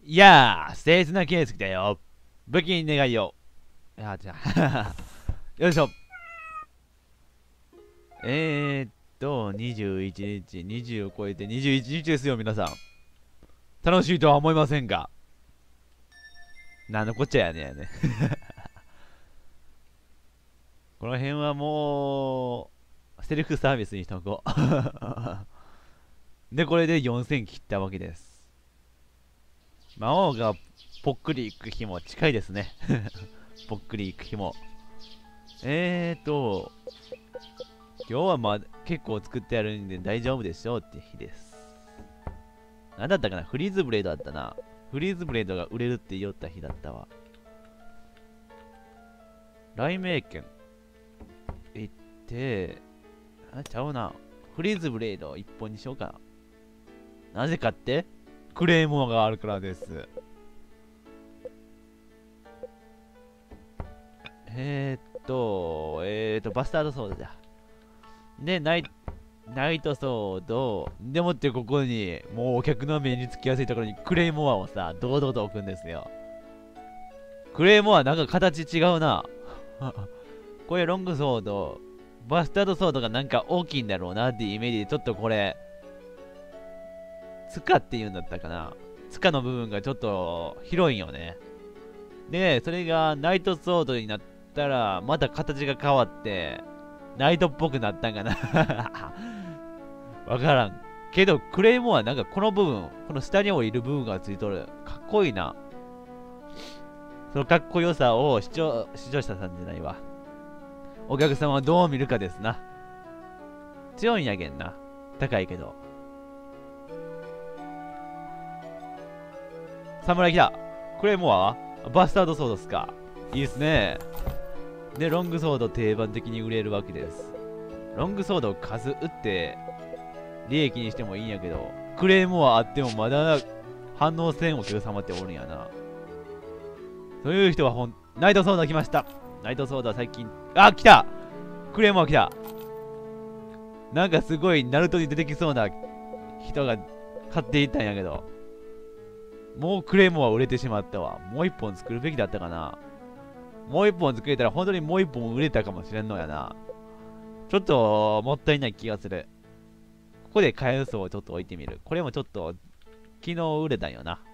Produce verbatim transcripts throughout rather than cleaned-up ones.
いやー、切なケース来たよ。武器に願いを。いやー、じゃあ。よいしょ。えーっと、にじゅういちにち、にじゅうを超えてにじゅういちにちですよ、皆さん。楽しいとは思いませんか？なんのこっちゃやねやね。この辺はもう、セルフサービスにしとこう。で、これでよんせん切ったわけです。魔王がぽっくりいく日も近いですね。ぽっくりいく日も。えーと、今日はまあ結構作ってあるんで大丈夫でしょうって日です。なんだったかな、フリーズブレードだったな。フリーズブレードが売れるって言おった日だったわ。雷鳴剣。行って、あ、ちゃうな。フリーズブレードいっぽんにしようかな。なぜかってクレーモアがあるからです。えーっと、えーっと、バスタードソードだ。で、ナイナイトソード。でもってここに、もうお客の目につきやすいところにクレイモアをさ、堂々と置くんですよ。クレイモアなんか形違うな。これロングソード。バスタードソードがなんか大きいんだろうなっていうイメージで、ちょっとこれ、ツカっていうんだったかな。ツカの部分がちょっと広いんよね。で、それがナイトソードになったら、また形が変わって、ナイトっぽくなったんかな。わからん。けど、クレイモアなんかこの部分、この下に降りる部分がついとる。かっこいいな。そのかっこよさを視聴、視聴者さんじゃないわ。お客さんはどう見るかですな。強いんやけんな。高いけど。侍来た。クレイモアバスタードソードっすか。いいっすね。で、ロングソード定番的に売れるわけです。ロングソードを数打って利益にしてもいいんやけど、クレームはあってもまだ反応せんお客様っておるんやな。そういう人はほん、ナイトソード来ました。ナイトソードは最近、あ、来たクレームは来た。なんかすごいナルトに出てきそうな人が買っていったんやけど、もうクレームは売れてしまったわ。もう一本作るべきだったかな。もう一本作れたら本当にもう一本売れたかもしれんのやな。ちょっともったいない気がする。ここで火炎層をちょっと置いてみる。これもちょっと昨日売れたんよな。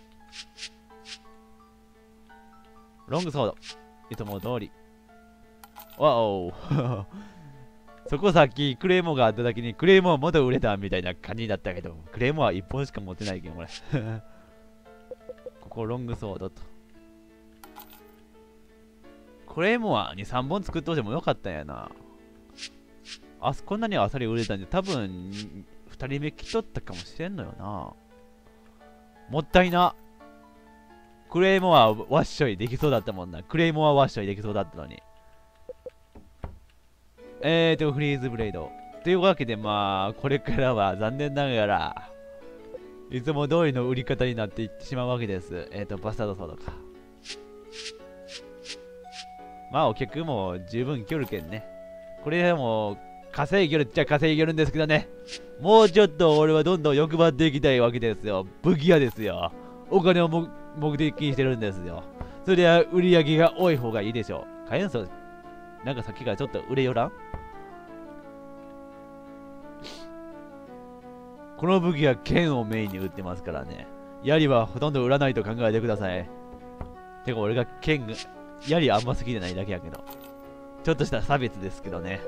ロングソード。いつも通り。わおそこさっきクレーモがあっただけにクレーモはまだ売れたみたいな感じだったけど、クレーモはいっぽんしか持ってないけど、これ。ここロングソードと。クレーモはに、さんぼん作っといてもよかったんやな。あそこんなにあっさり売れたんで、多分ふたりめ来とったかもしれんのよな。もったいな。クレイモアワッショイできそうだったもんな。クレイモアワッショイできそうだったのに。えーと、フリーズブレード。というわけで、まあ、これからは残念ながら、いつも通りの売り方になっていってしまうわけです。えーと、バスタードソードか。まあ、お客も十分来るけんね。これでも、稼いげるっちゃ稼いげるんですけどね。もうちょっと俺はどんどん欲張っていきたいわけですよ。武器屋ですよ。お金をも目的にしてるんですよ。それは売り上げが多い方がいいでしょう。火炎層、なんかさっきからちょっと売れよらん？この武器は剣をメインに売ってますからね。槍はほとんど売らないと考えてください。てか俺が剣が、槍あんま好きじゃないだけやけど。ちょっとした差別ですけどね。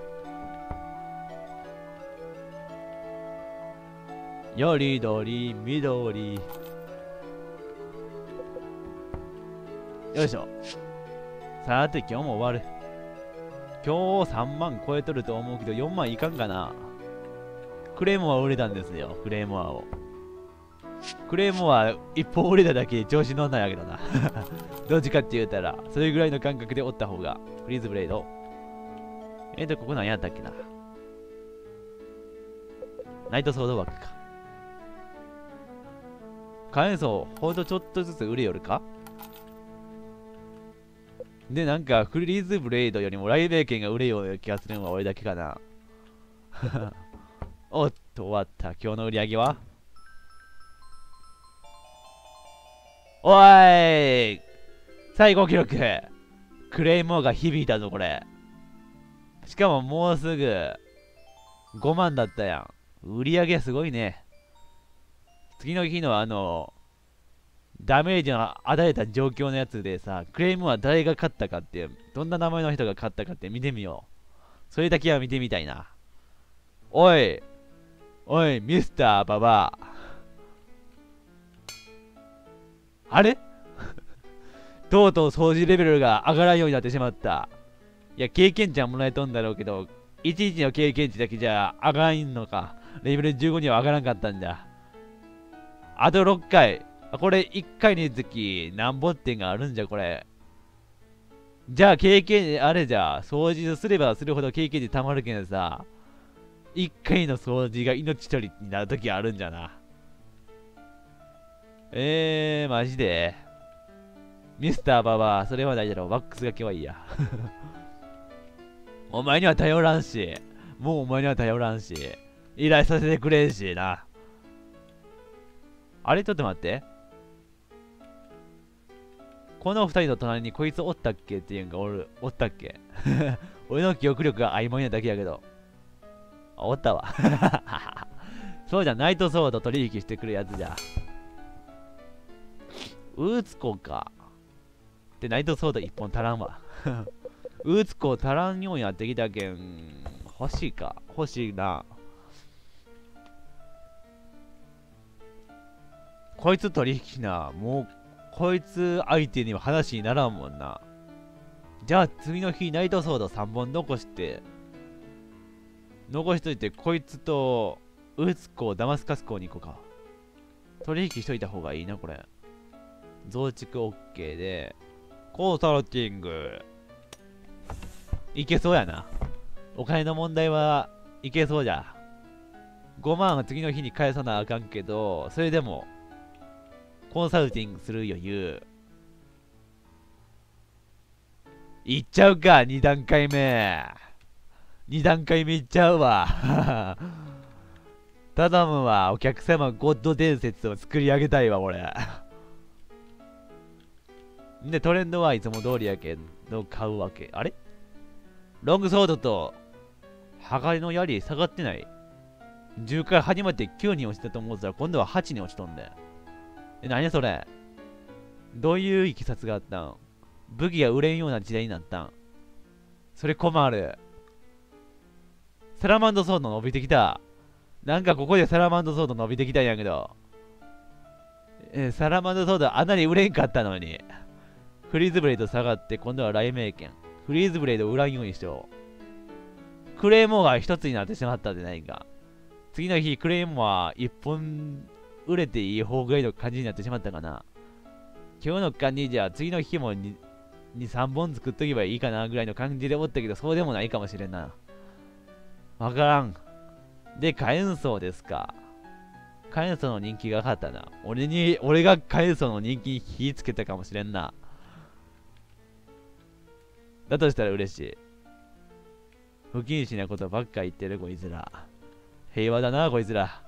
よりどりみどり。よいしょ。さて今日も終わる。今日さんまん超えとると思うけどよんまんいかんかな。クレーモア売れたんですよ。クレーモアを。クレーモア一本売れただけで調子乗んないやけどな。どっちかって言うたらそれぐらいの感覚でおった方が。フリーズブレード。えーとここ何やったっけな。ナイトソード枠か。火炎層ほんとちょっとずつ売れよるか。で、なんか、フリーズブレードよりもライベー剣が売れような気がするのは俺だけかな。おっと、終わった。今日の売り上げはおーい、最高記録。クレイモアが響いたぞ、これ。しかももうすぐごまんだったやん。売り上げすごいね。次の日のあの、ダメージを与えた状況のやつでさ、クレイムは誰が勝ったかって、どんな名前の人が勝ったかって見てみよう。それだけは見てみたいな。おい、おい、ミスターババア。あれとうとう掃除レベルが上がらんようになってしまった。いや、経験値はもらえとんだろうけど、いちにちの経験値だけじゃ上がらんのか。レベルじゅうごには上がらんかったんだ。あとろっかい。これいっかいにつき何本点があるんじゃ、これ。じゃあ経験、あれじゃ、掃除すればするほど経験値たまるけどさ、いっかいの掃除が命取りになるときあるんじゃな。えー、マジでミスターババア、それはないだろう。ワックスがけはいいや。お前には頼らんし、もうお前には頼らんし、依頼させてくれんしな。あれちょっと待って。この二人の隣にこいつおったっけっていうんがおる、おったっけ俺の記憶力が曖昧なだけやけど。あ、おったわ。そうじゃ、ナイトソード取引してくるやつじゃ。ウーツコか。で、ナイトソード一本足らんわ。ウーツコ足らんようになってきたけん、欲しいか。欲しいな。こいつ取引な。もう、こいつ相手には話にならんもんな。じゃあ次の日ナイトソードさんぼん残して、残しといてこいつとウーツ港ダマスカス港に行こうか。取引しといた方がいいな、これ。増築 OK で、コンサルティング。いけそうやな。お金の問題はいけそうじゃ。ごまんは次の日に返さなあかんけど、それでも、コンサルティングする余裕。いっちゃうか、に段階目。に段階目いっちゃうわ。頼むわ、お客様ゴッド伝説を作り上げたいわ、俺。で、トレンドはいつも通りやけど、買うわけ。あれロングソードと、鋼がりの槍下がってない。じゅうから始まってきゅうに落ちたと思ったら、今度ははちに落ちとんだよ。え、なにそれどういういきさつがあったん？武器が売れんような時代になったん？それ困る。サラマンドソード伸びてきた。なんかここでサラマンドソード伸びてきたんやけど。え、サラマンドソードあんなに売れんかったのに。フリーズブレード下がって今度は雷鳴剣。フリーズブレード売らんようにしよう。クレイモアが一つになってしまったでないか。次の日クレイモア一本売れていい方ぐらいの感じになってしまったかな。今日の感じじゃ次の日もに、さんぼん作っとけばいいかなぐらいの感じでおったけど、そうでもないかもしれんな。わからん。で、火炎層ですか。火炎層の人気が上がったな。俺に、俺が火炎層の人気に火つけたかもしれんな。だとしたら嬉しい。不謹慎なことばっか言ってるこいつら。平和だな、こいつら。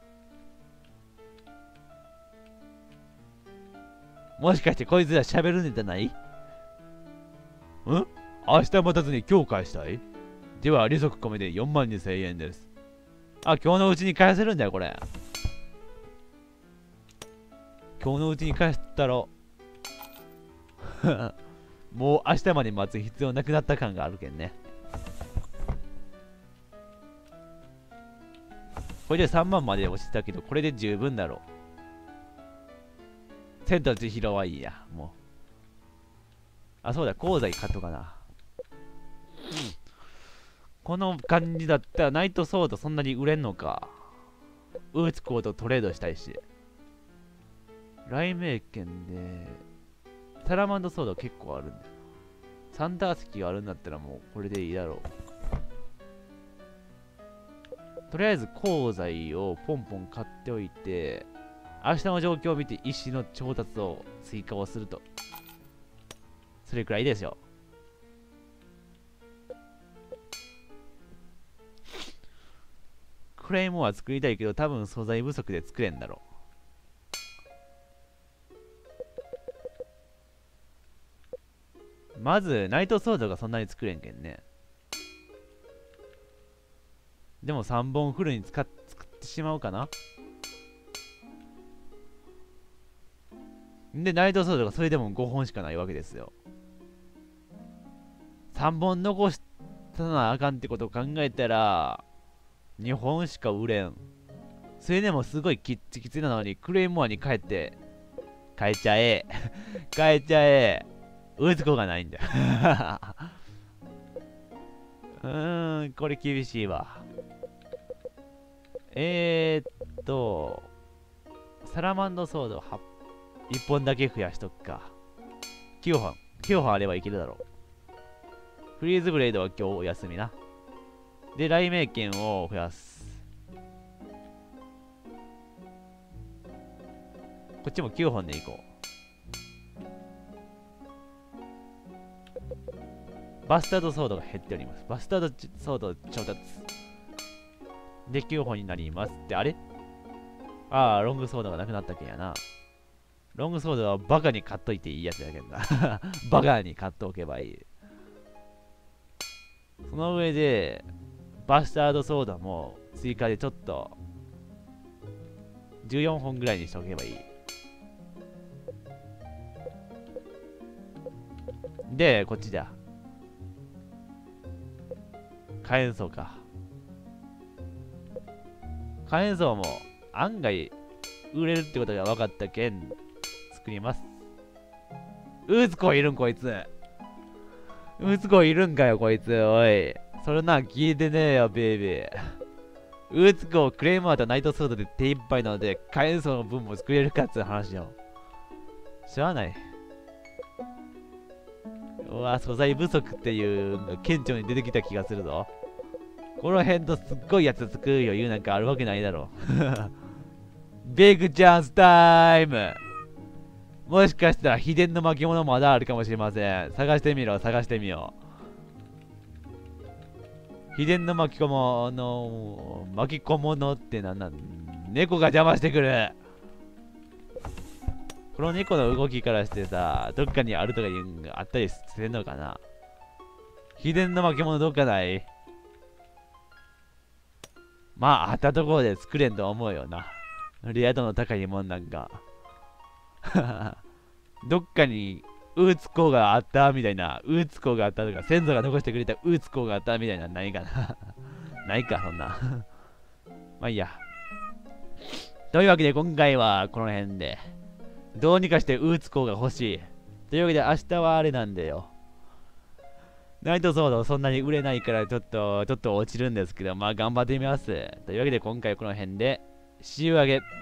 もしかしてこいつら喋るネタない？ん？明日待たずに今日返したい？では利息込めでよんまんにせんえんです。あ、今日のうちに返せるんだよ、これ。今日のうちに返したろ。もう明日まで待つ必要なくなった感があるけんね。これでさんまんまで落ちたけど、これで十分だろう。千と千尋はいいや、もう。あ、そうだ、鉱材買っとかな。この感じだったらナイトソードそんなに売れんのか。ウーツコーとトレードしたいし。雷鳴剣で、サラマンドソード結構あるんだよ。サンダー石があるんだったらもうこれでいいだろう。とりあえず鉱材をポンポン買っておいて、明日の状況を見て石の調達を追加をすると。それくらいですよ。クレイモア作りたいけど多分素材不足で作れんだろう。 まずナイトソードがそんなに作れんけんね。でもさんぼんフルに使っ作ってしまうかな。でナイトソードがそれでもごほんしかないわけですよ。さんぼん残したらあかんってことを考えたらにほんしか売れん。それでもすごいキッチキチなのにクレイモアに帰って変えちゃえ変えちゃえ打つ子がないんだようーんこれ厳しいわ。えーっとサラマンドソードはいっぽんだけ増やしとくか。きゅうほんきゅうほんあればいけるだろう。フリーズブレードは今日お休みな。で雷鳴剣を増やす。こっちもきゅうほんでいこう。バスタードソードが減っております。バスタードソード調達できゅうほんになります。で、あれああ、ロングソードがなくなったけんやな。ロングソードはバカに買っといていいやつだけどなバカに買っておけばいい。その上でバスタードソードも追加でちょっとじゅうよんほんぐらいにしておけばいい。で、こっちだ。火炎層か。火炎層も案外売れるってことが分かったけん作ります。ウツコいるんこいつ。ウツコいるんかよこいつ。おい。それな聞いてねえよベイビー。ウツコクレイマーとナイトソードで手一杯なので火炎層の分も作れるかっつう話よ。知らない。うわ、素材不足っていうのが顕著に出てきた気がするぞ。この辺とすっごいやつ作る余裕なんかあるわけないだろ。ビッグチャンスタイム。もしかしたら秘伝の巻物まだあるかもしれません。探してみろ、探してみよう。秘伝の巻き込もの、巻き込ものってなんなん、猫が邪魔してくる。この猫の動きからしてさ、どっかにあるとかいうのがあったりするのかな。秘伝の巻物どっかない？まあ、あったところで作れんと思うよな。レア度の高いもんなんか。どっかに、ウーツコがあったみたいな、ウーツコがあったとか、先祖が残してくれたウーツコがあったみたいな、ないかな。ないか、そんな。まあいいや。というわけで、今回はこの辺で。どうにかしてウーツコが欲しい。というわけで明日はあれなんだよ。ナイトソードそんなに売れないからちょっと、ちょっと落ちるんですけど、まあ頑張ってみます。というわけで今回この辺で、See you again!